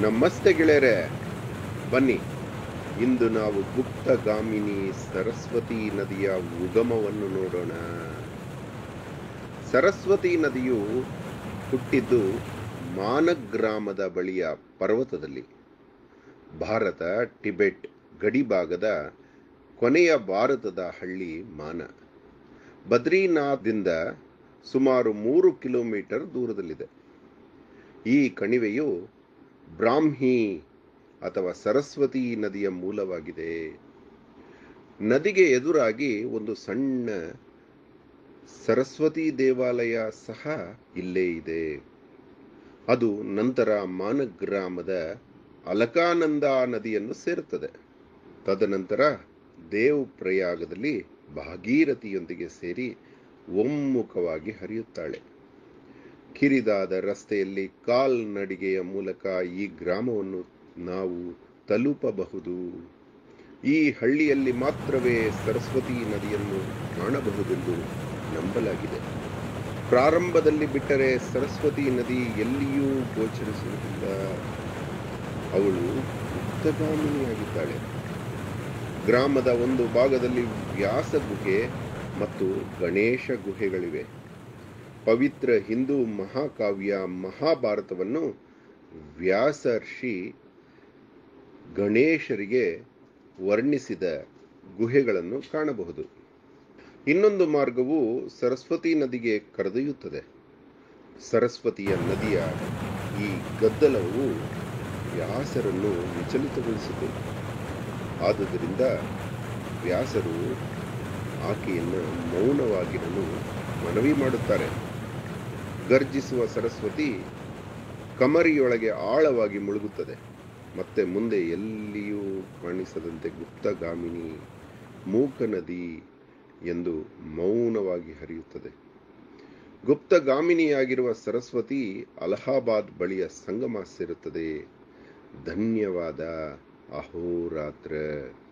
ನಮಸ್ತೆ ಗೆಳೆಯರೆ, ಬನ್ನಿ ಇಂದು ನಾವು ಗುಪ್ತಗಾಮಿನಿ ಸರಸ್ವತಿ ನದಿಯ ಉಗಮವನ್ನು ನೋಡೋಣ. ಸರಸ್ವತಿ ನದಿಯು ಹುಟ್ಟಿದ್ದು ಮಾನಗ್ರಾಮದ ಬಳಿಯ ಪರ್ವತದಲ್ಲಿ. ಭಾರತ ಟಿಬೆಟ್ ಗಡಿಭಾಗದ ಕೊನೆಯ ಭಾರತದ ಹಳ್ಳಿ ಮಾನ. ಬದ್ರಿನಾಥ್ದಿಂದ ಸುಮಾರು 3 ಕಿಲೋಮೀಟರ್ ದೂರದಲ್ಲಿದೆ. ಈ ಕಣಿವೆಯು ಬ್ರಾಹ್ಮಿ ಅಥವಾ ಸರಸ್ವತಿ ನದಿಯ ಮೂಲವಾಗಿದೆ. ನದಿಗೆ ಎದುರಾಗಿ ಒಂದು ಸಣ್ಣ ಸರಸ್ವತಿ ದೇವಾಲಯ ಸಹ ಇಲ್ಲೇ ಇದೆ. ಅದು ನಂತರ ಮಾನಗ್ರಾಮದ ಅಲಕಾನಂದ ನದಿಯನ್ನು ಸೇರುತ್ತದೆ. ತದನಂತರ ದೇವ್ ಪ್ರಯಾಗದಲ್ಲಿ ಭಾಗೀರಥಿಯೊಂದಿಗೆ ಸೇರಿ ಒಮ್ಮುಖವಾಗಿ ಹರಿಯುತ್ತಾಳೆ. ಕಿರಿದಾದ ರಸ್ತೆಯಲ್ಲಿ ಕಾಲ್ನಡಿಗೆಯ ಮೂಲಕ ಈ ಗ್ರಾಮವನ್ನು ನಾವು ತಲುಪಬಹುದು. ಈ ಹಳ್ಳಿಯಲ್ಲಿ ಮಾತ್ರವೇ ಸರಸ್ವತಿ ನದಿಯನ್ನು ಕಾಣಬಹುದೆಂದು ನಂಬಲಾಗಿದೆ. ಪ್ರಾರಂಭದಲ್ಲಿ ಬಿಟ್ಟರೆ ಸರಸ್ವತಿ ನದಿ ಎಲ್ಲಿಯೂ ಗೋಚರಿಸುವುದಿಲ್ಲ. ಅವಳು ಗುಪ್ತಗಾಮಿನಿಯಾಗಿದ್ದಾಳೆ. ಗ್ರಾಮದ ಒಂದು ಭಾಗದಲ್ಲಿ ವ್ಯಾಸ ಗುಹೆ ಮತ್ತು ಗಣೇಶ ಗುಹೆಗಳಿವೆ. ಪವಿತ್ರ ಹಿಂದೂ ಮಹಾಕಾವ್ಯ ಮಹಾಭಾರತವನ್ನು ವ್ಯಾಸರ್ಷಿ ಗಣೇಶರಿಗೆ ವರ್ಣಿಸಿದ ಗುಹೆಗಳನ್ನು ಕಾಣಬಹುದು. ಇನ್ನೊಂದು ಮಾರ್ಗವು ಸರಸ್ವತಿ ನದಿಗೆ ಕರೆದೊಯ್ಯುತ್ತದೆ. ಸರಸ್ವತಿಯ ನದಿಯ ಈ ಗದ್ದಲವು ವ್ಯಾಸರನ್ನು ವಿಚಲಿತಗೊಳಿಸಿತು. ಆದುದರಿಂದ ವ್ಯಾಸರು ಆಕೆಯನ್ನು ಮೌನವಾಗಿರಲು ಮನವಿ ಮಾಡುತ್ತಾರೆ. ಗರ್ಜಿಸುವ ಸರಸ್ವತಿ ಕಮರಿಯೊಳಗೆ ಆಳವಾಗಿ ಮುಳುಗುತ್ತದೆ. ಮತ್ತೆ ಮುಂದೆ ಎಲ್ಲಿಯೂ ಕಾಣಿಸದಂತೆ ಗುಪ್ತಗಾಮಿನಿ ಮೂಕ ನದಿ ಎಂದು ಮೌನವಾಗಿ ಹರಿಯುತ್ತದೆ. ಗುಪ್ತಗಾಮಿನಿಯಾಗಿರುವ ಸರಸ್ವತಿ ಅಲಹಾಬಾದ್ ಬಳಿಯ ಸಂಗಮ ಸೇರುತ್ತದೆ. ಧನ್ಯವಾದ. ಅಹೋರಾತ್ರ.